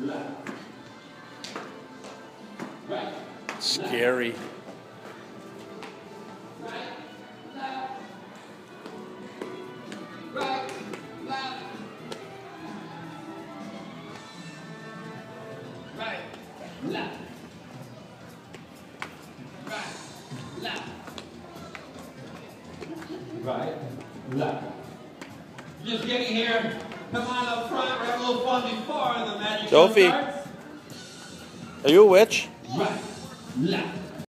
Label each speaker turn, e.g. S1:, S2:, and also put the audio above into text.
S1: left. Right.
S2: Scary.
S1: Right, left. Right, left. Right, left. Right, left. Right, left. Just getting here. Come on up front. We're having a little fun before the magic show
S2: Sophie,
S1: starts.
S2: are you a witch?
S1: Right, left.